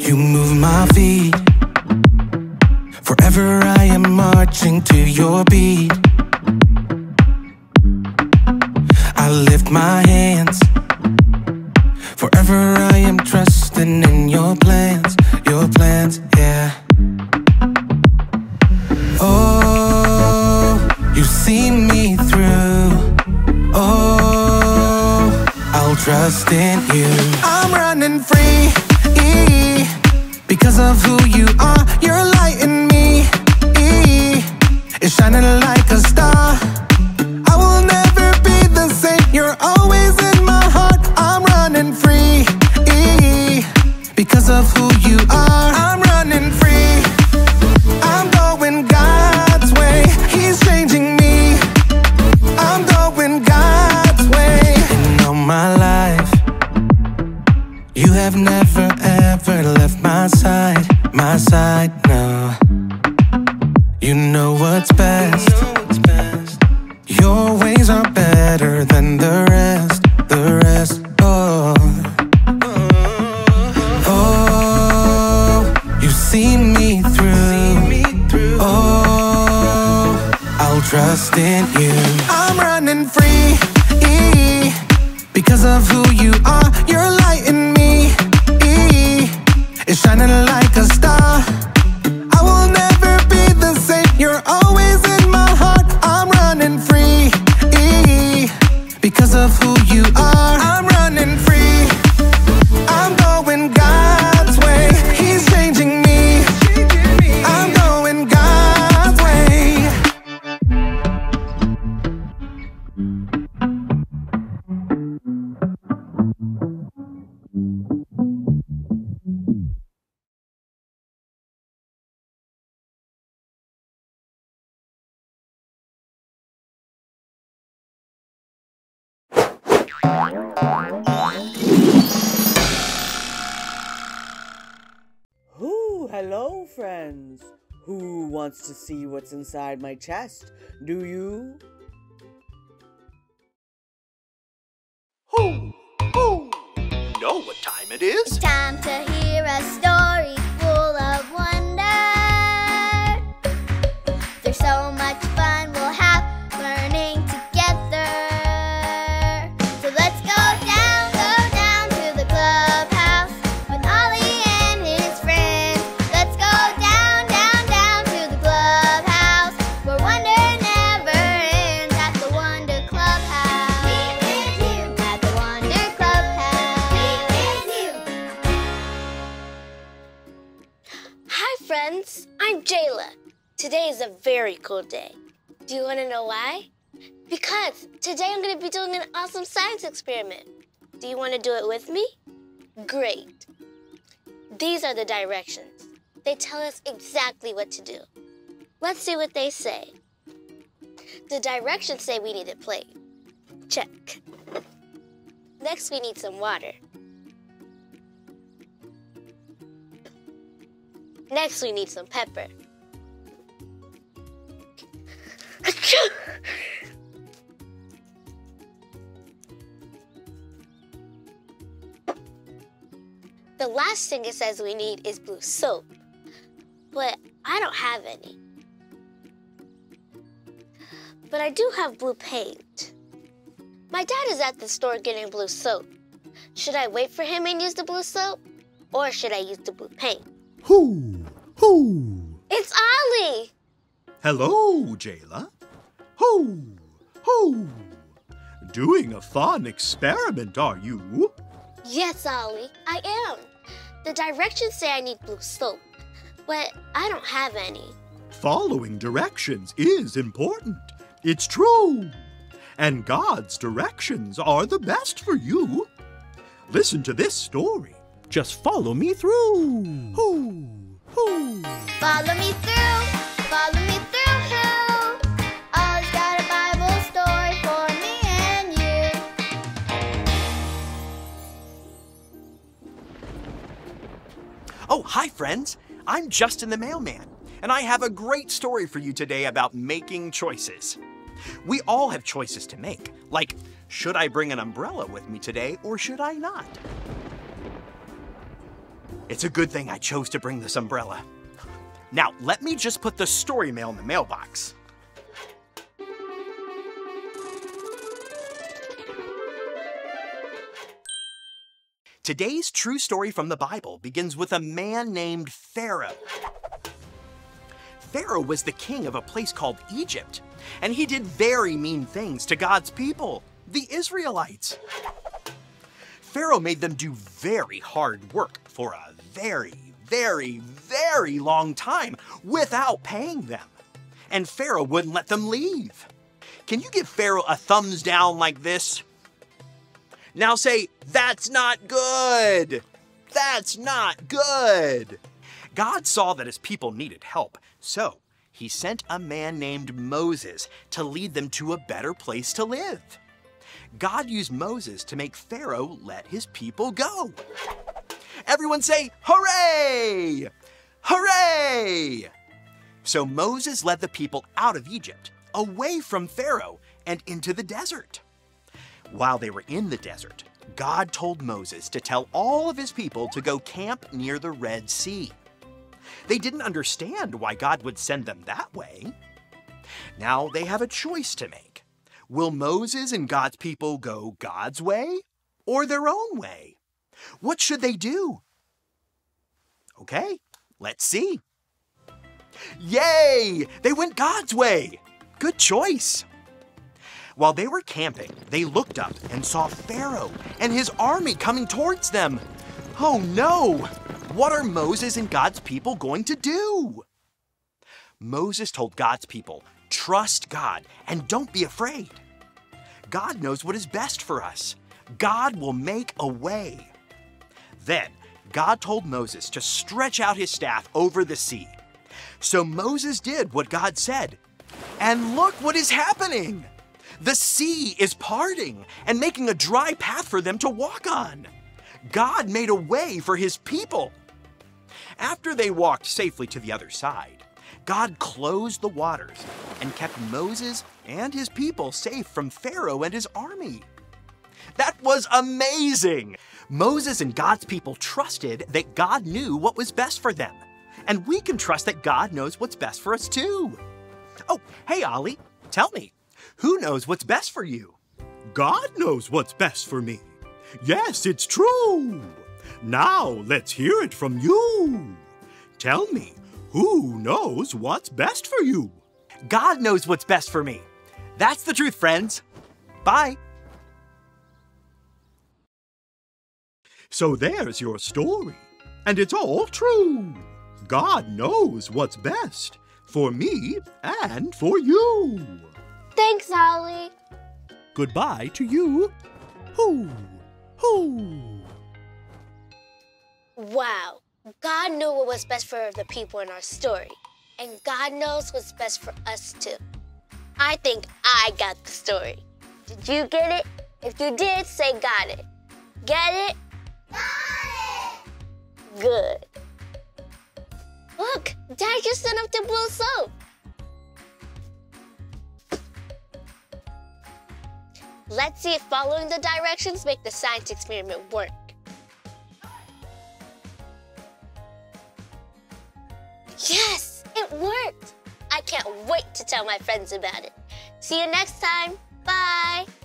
You move my feet. Forever I am marching to your beat. I lift my hands. Forever I am trusting in your plans, yeah. Oh, you see me through. Oh, I'll trust in you. I'm running free because of who you are. You're lighting me. It's shining like a star. I will never be the same. You're always in my heart. I'm running free because of who you are. I'm running free. I'm going God's way. He's changing me. I'm going God's way. And all my life, you have never ever left my side, no. You know what's best. Your ways are better than the rest, oh. Oh, you see me through. Oh, I'll trust in you. I'm running free because of who you are. You're lighting me. It's shining like a star. I will never be the same. You're always in my heart. I'm running free because of who you are. I'm running free. I'm going God's way. He's changing me. I'm going God's way. Hello, friends. Who wants to see what's inside my chest? Do you? Who? You know what time it is? It's time to hear a story full of wonder. There's so much fun we'll have learning together. So let's go down to the clubhouse with Ollie and his friends. Let's go down to the clubhouse where wonder never ends at the Wonder Clubhouse. Meet with you at the Wonder Clubhouse. Meet with you. Hi friends, I'm Jayla. Today is a very cool day. Do you want to know why? Because today I'm going to be doing an awesome science experiment. Do you want to do it with me? Great. These are the directions. They tell us exactly what to do. Let's see what they say. The directions say we need a plate. Check. Next we need some water. Next we need some pepper. Achoo! The last thing it says we need is blue soap, but I don't have any. But I do have blue paint. My dad is at the store getting blue soap. Should I wait for him and use the blue soap, or should I use the blue paint? Who? It's Ollie! Hello, Jayla. Who? Doing a fun experiment, are you? Yes, Ollie, I am. The directions say I need blue soap, but I don't have any. Following directions is important. It's true. And God's directions are the best for you. Listen to this story. Just follow me through. Who? Follow me through, follow me through, who? Ollie's got a Bible story for me and you. Oh, hi friends. I'm Justin the Mailman, and I have a great story for you today about making choices. We all have choices to make, like, should I bring an umbrella with me today or should I not? It's a good thing I chose to bring this umbrella. Now, let me just put the story mail in the mailbox. Today's true story from the Bible begins with a man named Pharaoh. Pharaoh was the king of a place called Egypt, and he did very mean things to God's people, the Israelites. Pharaoh made them do very hard work for a very, very, very long time without paying them. And Pharaoh wouldn't let them leave. Can you give Pharaoh a thumbs down like this? Now say, "That's not good! That's not good!" God saw that his people needed help, so he sent a man named Moses to lead them to a better place to live. God used Moses to make Pharaoh let his people go. Everyone say, "Hooray! Hooray!" So Moses led the people out of Egypt, away from Pharaoh, and into the desert. While they were in the desert, God told Moses to tell all of his people to go camp near the Red Sea. They didn't understand why God would send them that way. Now they have a choice to make. Will Moses and God's people go God's way or their own way? What should they do? Okay, let's see. Yay! They went God's way. Good choice. While they were camping, they looked up and saw Pharaoh and his army coming towards them. Oh no! What are Moses and God's people going to do? Moses told God's people, "Trust God and don't be afraid. God knows what is best for us. God will make a way." Then God told Moses to stretch out his staff over the sea. So Moses did what God said. And look what is happening! The sea is parting and making a dry path for them to walk on. God made a way for his people. After they walked safely to the other side, God closed the waters and kept Moses and his people safe from Pharaoh and his army. That was amazing! Moses and God's people trusted that God knew what was best for them. And we can trust that God knows what's best for us too. Oh, hey Ollie, tell me, who knows what's best for you? God knows what's best for me. Yes, it's true. Now let's hear it from you. Tell me, who knows what's best for you? God knows what's best for me. That's the truth, friends. Bye. So there's your story, and it's all true. God knows what's best for me and for you. Thanks, Holly. Goodbye to you. Hoo, hoo. Wow. God knew what was best for the people in our story. And God knows what's best for us too. I think I got the story. Did you get it? If you did, say got it. Get it? Got it! Good. Look, Dad just sent up the blue soap. Let's see if following the directions make the science experiment work. Yes, it worked. I can't wait to tell my friends about it. See you next time. Bye.